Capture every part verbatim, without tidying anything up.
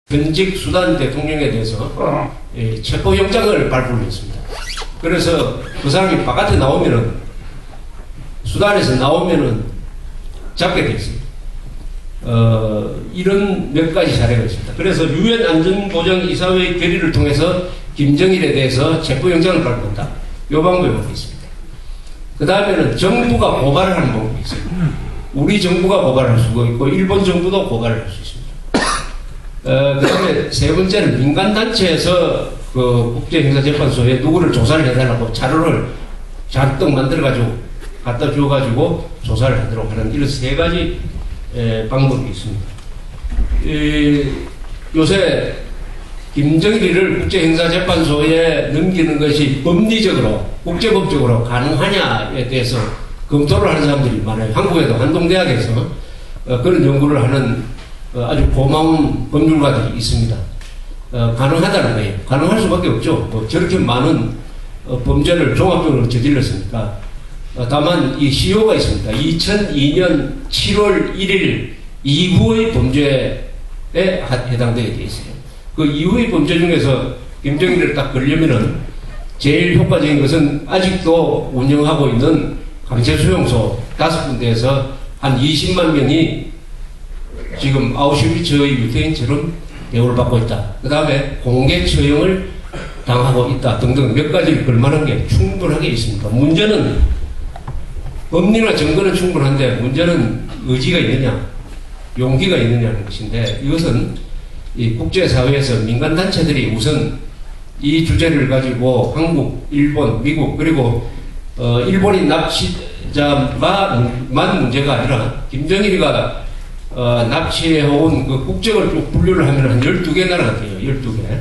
현직 수단 대통령에 대해서 어. 예, 체포영장을 발부를 했습니다. 그래서 그 사람이 바깥에 나오면은, 수단에서 나오면은 잡게 돼 있습니다. 어, 이런 몇 가지 사례가 있습니다. 그래서 유엔 안전보장이사회의 결의를 통해서 김정일에 대해서 체포영장을 발부한다. 이 방법이 있습니다. 그 다음에는 정부가 고발을 하는 방법이 있습니다. 우리 정부가 고발할 수가 있고 일본 정부도 고발을 할 수 있습니다. 어, 그 다음에 세 번째는 민간단체에서 그 국제형사재판소에 누구를 조사를 해달라고 자료를 잔뜩 만들어가지고 갖다 주어가지고 조사를 하도록 하는 이런 세 가지 에, 방법이 있습니다. 이, 요새 김정일을 국제형사재판소에 넘기는 것이 법리적으로 국제법적으로 가능하냐에 대해서 검토를 하는 사람들이 많아요. 한국에도 한동대학에서 어, 그런 연구를 하는 어, 아주 고마운 법률가들이 있습니다. 어, 가능하다는 거예요. 가능할 수밖에 없죠. 뭐 저렇게 많은 어, 범죄를 종합적으로 저질렀으니까. 어, 다만 이 시효가 있습니다. 이천이 년 칠월 일일 이후의 범죄에 해당되게 되어 있어요. 그 이후의 범죄 중에서 김정일을 딱 걸려면은 제일 효과적인 것은 아직도 운영하고 있는 강제수용소 다섯 군데에서 한 이십만 명이 지금 아우슈비츠의 유태인처럼 대우를 받고 있다. 그 다음에 공개 처형을 당하고 있다 등등 몇 가지를 걸만한 게 충분하게 있습니다. 문제는 법리나 증거는 충분한데 문제는 의지가 있느냐, 용기가 있느냐는 것인데 이것은 이 국제사회에서 민간단체들이 우선 이 주제를 가지고 한국, 일본, 미국 그리고 어, 일본인 납치자만 문제가 아니라 김정일이가 어, 납치해온 그 국적을 쭉 분류를 하면 한 열두 개 나라가 돼요. 열두 개.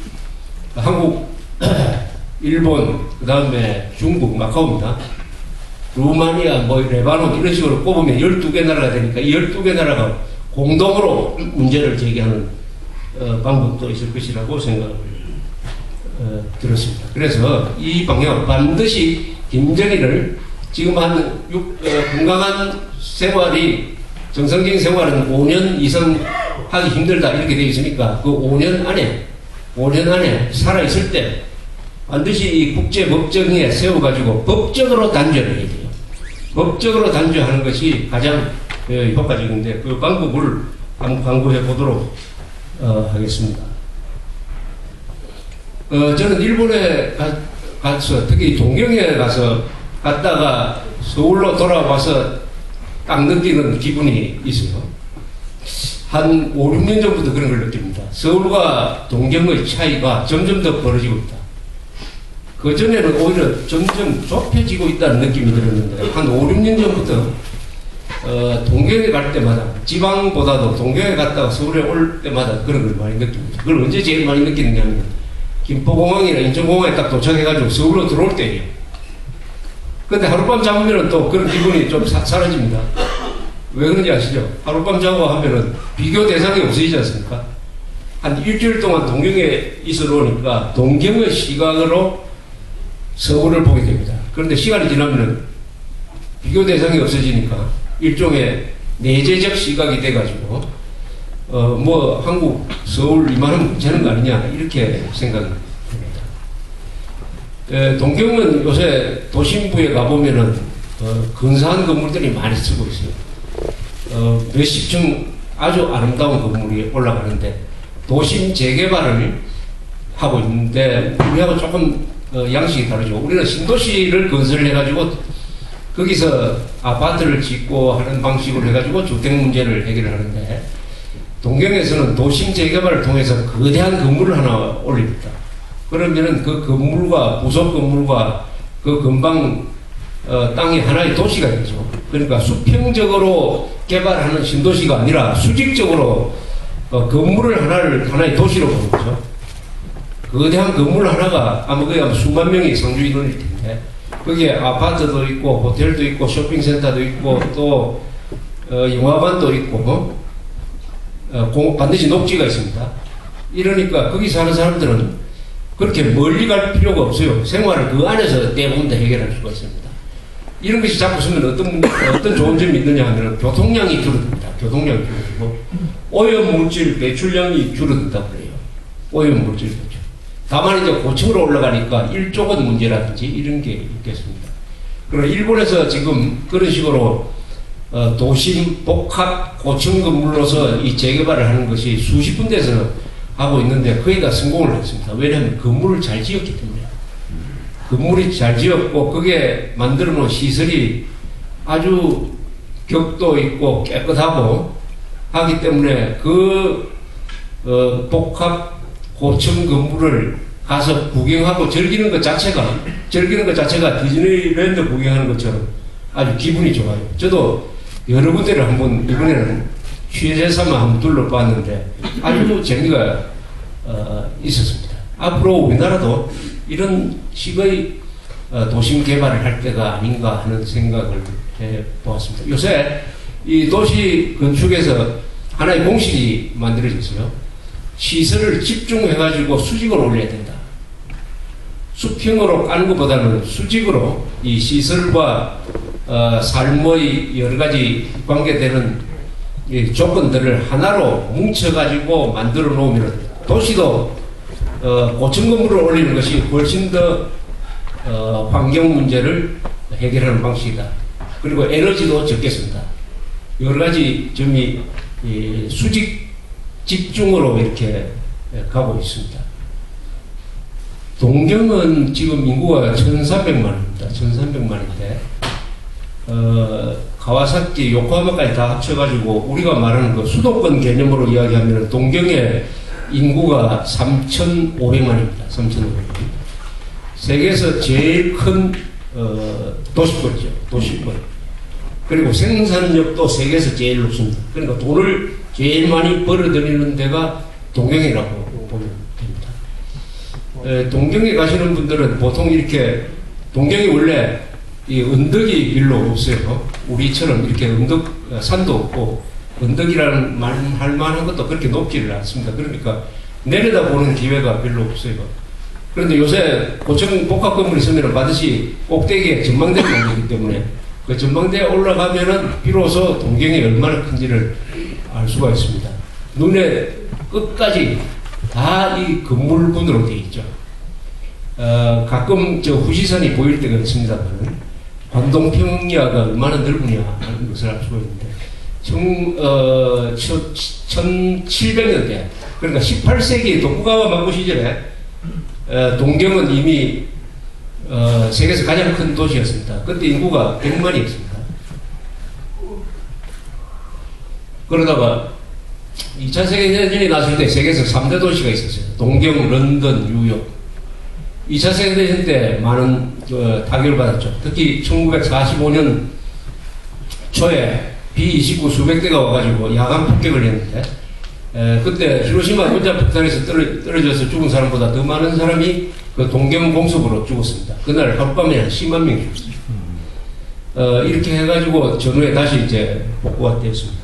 한국, 일본, 그 다음에 중국, 마카오입니다. 루마니아, 뭐, 레바논, 이런 식으로 꼽으면 열두 개 나라가 되니까 이 열두 개 나라가 공동으로 문제를 제기하는 어, 방법도 있을 것이라고 생각을 어, 들었습니다. 그래서 이 방향 반드시 김정일을 지금 한 육, 어, 건강한 생활이 정상적인 생활은 오 년 이상 하기 힘들다 이렇게 되어 있으니까 그 오 년 안에 오 년 안에 살아있을 때 반드시 이 국제법정에 세워가지고 법적으로 단죄를 해야 돼요. 법적으로 단죄하는 것이 가장 어, 효과적인데 그 방법을 한번 강구해 보도록 어, 하겠습니다. 어, 저는 일본에 가, 가서 특히 동경에 가서 갔다가 서울로 돌아와서 딱 느끼는 기분이 있어요. 한 오, 육 년 전부터 그런 걸 느낍니다. 서울과 동경의 차이가 점점 더 벌어지고 있다. 그 전에는 오히려 점점 좁혀지고 있다는 느낌이 들었는데 한 오, 육 년 전부터 어, 동경에 갈 때마다 지방보다도 동경에 갔다가 서울에 올 때마다 그런 걸 많이 느낍니다. 그걸 언제 제일 많이 느끼느냐 하면 김포공항이나 인천공항에 딱 도착해가지고 서울로 들어올 때예요. 근데 하룻밤 잡으면 또 그런 기분이 좀 사, 사라집니다. 왜 그런지 아시죠? 하룻밤 자고 하면은 비교 대상이 없어지지 않습니까? 한 일주일 동안 동경에 있어 놓으니까 동경의 시각으로 서울을 보게 됩니다. 그런데 시간이 지나면은 비교 대상이 없어지니까 일종의 내재적 시각이 돼가지고 어 뭐 한국 서울 이만하면 괜찮은 거 아니냐 이렇게 생각이 듭니다. 에, 동경은 요새 도심부에 가보면은 어, 근사한 건물들이 많이 쓰고 있어요. 어, 몇십 층 아주 아름다운 건물이 올라가는데 도심 재개발을 하고 있는데 우리하고 조금 어, 양식이 다르죠. 우리는 신도시를 건설해가지고 거기서 아파트를 짓고 하는 방식으로 해가지고 주택 문제를 해결하는데 동경에서는 도심 재개발을 통해서 거대한 건물을 하나 올립니다. 그러면은 그 건물과 부속 건물과 그 근방 어, 땅이 하나의 도시가 되죠. 그러니까 수평적으로 개발하는 신도시가 아니라 수직적으로 어, 건물을 하나를 하나의 도시로 보는 거죠. 거대한 건물 하나가 아마 거기 아마 수만 명이 상주 인원일 텐데 거기에 아파트도 있고 호텔도 있고 쇼핑센터도 있고 또 어, 영화관도 있고 어, 공, 반드시 녹지가 있습니다. 이러니까 거기 사는 사람들은 그렇게 멀리 갈 필요가 없어요. 생활을 그 안에서 대부분 다 해결할 수가 있습니다. 이런 것이 자꾸 쓰면 어떤, 어떤 좋은 점이 있느냐 하면 교통량이 줄어듭니다. 교통량이 줄어들고 오염물질 배출량이 줄어든다고 그래요. 오염물질 배출. 다만 이제 고층으로 올라가니까 일조건 문제라든지 이런 게 있겠습니다. 그리고 일본에서 지금 그런 식으로 어, 도심 복합 고층 건물로서 이 재개발을 하는 것이 수십 군데에서 하고 있는데 거의 다 성공을 했습니다. 왜냐하면 건물을 잘 지었기 때문에. 건물이 잘 지었고 그게 만들어 놓은 시설이 아주 격도 있고 깨끗하고 하기 때문에 그 어, 복합 고층 건물을 가서 구경하고 즐기는 것 자체가 즐기는 것 자체가 디즈니랜드 구경하는 것처럼 아주 기분이 좋아요. 저도 여러 군데를 한번 이번에는 취재 삼아 한번 둘러봤는데 아주 재미가 어, 있었습니다. 앞으로 우리나라도 이런 식의 어, 도심 개발을 할 때가 아닌가 하는 생각을 해보았습니다. 요새 이 도시 건축에서 하나의 공식이 만들어졌어요. 시설을 집중해가지고 수직으로 올려야 된다. 수평으로 까는 것보다는 수직으로 이 시설과 어, 삶의 여러 가지 관계되는 이 조건들을 하나로 뭉쳐가지고 만들어 놓으면 도시도 어, 고층 건물을 올리는 것이 훨씬 더 어, 환경 문제를 해결하는 방식이다. 그리고 에너지도 적겠습니다. 여러 가지 점이 이, 수직 집중으로 이렇게 가고 있습니다. 동경은 지금 인구가 천삼백만입니다. 천삼백만인데 어, 가와사키, 요코하마까지 다 합쳐가지고 우리가 말하는 그 수도권 개념으로 이야기하면 동경의 인구가 삼천오백만입니다. 삼천오백만. 세계에서 제일 큰 어, 도시권이죠. 도시권. 그리고 생산력도 세계에서 제일 높습니다. 그러니까 돈을 제일 많이 벌어들이는 데가 동경이라고 보면 됩니다. 에, 동경에 가시는 분들은 보통 이렇게 동경이 원래 이 언덕이 별로 없어요. 우리처럼 이렇게 언덕 산도 없고 언덕이라는 말 할 만한 것도 그렇게 높지를 않습니다. 그러니까 내려다보는 기회가 별로 없어요. 그런데 요새 고층 복합 건물이 있으면 반드시 꼭대기에 전망대가 있기 때문에 그 전망대에 올라가면은 비로소 동경이 얼마나 큰지를 알 수가 있습니다. 눈에 끝까지 다 이 건물군으로 되어 있죠. 어, 가끔 저 후시산이 보일 때가 있습니다만 관동평야가 얼마나 넓으냐 하는 것을 알 수가 있는데 청, 어, 천칠백 년대 그러니까 십팔 세기 도쿠가와 망고 시절에 어, 동경은 이미 어, 세계에서 가장 큰 도시였습니다. 그때 인구가 백만이었습니다. 그러다가 이 차 세계대전이 났을 때 세계에서 삼 대 도시가 있었어요. 동경, 런던, 뉴욕. 이 차 세계대전 때 많은 어, 타격을 받았죠. 특히 천구백사십오 년 초에 비 이십구 수백 대가 와가지고 야간 폭격을 했는데 에, 그때 히로시마 원자 폭탄에서 떨어, 떨어져서 죽은 사람보다 더 많은 사람이 그 동경 공습으로 죽었습니다. 그날 하룻밤에 한 십만 명이 죽었습니다. 어, 이렇게 해가지고 전후에 다시 이제 복구가 되었습니다.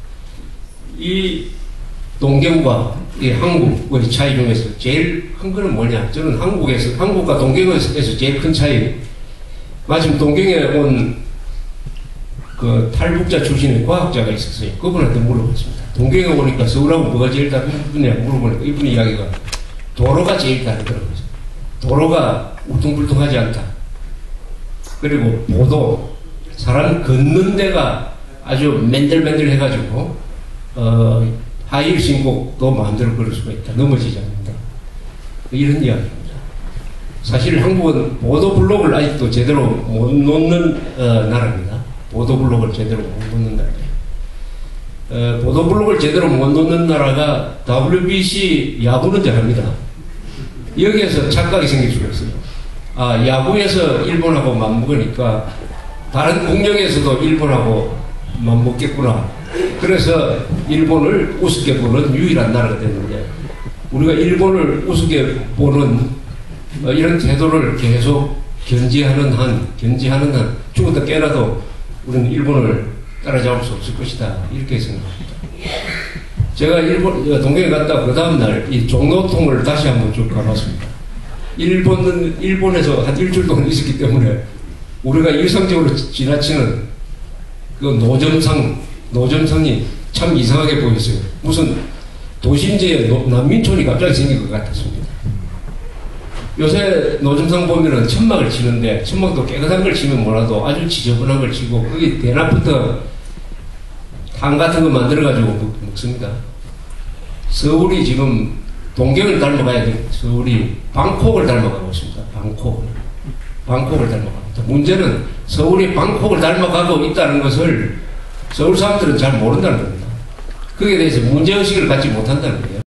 이 동경과 이 한국의 차이 중에서 제일 큰 거는 뭐냐? 저는 한국에서, 한국과 동경에서 제일 큰 차이, 마침 동경에 온 그 탈북자 출신의 과학자가 있었어요. 그분한테 물어봤습니다. 동경에 오니까 서울하고 뭐가 제일 다르냐 물어보니까 이분의 이야기가 도로가 제일 다르더라고요. 도로가 울퉁불퉁하지 않다. 그리고 보도, 사람 걷는 데가 아주 맨들맨들 해가지고, 어, 하이힐 신고 또 마음대로 걸을 수가 있다. 넘어지지 않는다. 이런 이야기입니다. 사실 한국은 보도블록을 아직도 제대로 못 놓는 어, 나라입니다. 보도블록을 제대로 못 놓는 나라예요. 어, 보도블록을 제대로 못 놓는 나라가 더블유비씨 야구는 잘합니다. 여기에서 착각이 생길 수가 있어요. 아, 야구에서 일본하고 맞먹으니까 다른 공룡에서도 일본하고 맞먹겠구나. 그래서 일본을 우습게 보는 유일한 나라가 됐는데 우리가 일본을 우습게 보는 어, 이런 태도를 계속 견지하는 한, 견지하는 한 죽었다 깨라도 우리는 일본을 따라잡을 수 없을 것이다. 이렇게 생각합니다. 제가 일본, 동경에 갔다 그 다음날 이 종로통을 다시 한번 쭉 가봤습니다. 일본은, 일본에서 한 일주일 동안 있었기 때문에 우리가 일상적으로 지나치는 그 노점상, 노점상이 참 이상하게 보였어요. 무슨 도심지에 노- 난민촌이 갑자기 생긴 것 같았습니다. 요새 노점상 보면은 천막을 치는데 천막도 깨끗한 걸 치면 뭐라도 아주 지저분한 걸 치고 거기 대낮부터 탕 같은 거 만들어가지고 먹, 먹습니다. 서울이 지금 동경을 닮아가야 돼. 서울이 방콕을 닮아가고 있습니다. 방콕을. 방콕을 닮아가고 있다. 문제는 서울이 방콕을 닮아가고 있다는 것을 서울 사람들은 잘 모른다는 겁니다. 거기에 대해서 문제의식을 갖지 못한다는 거예요.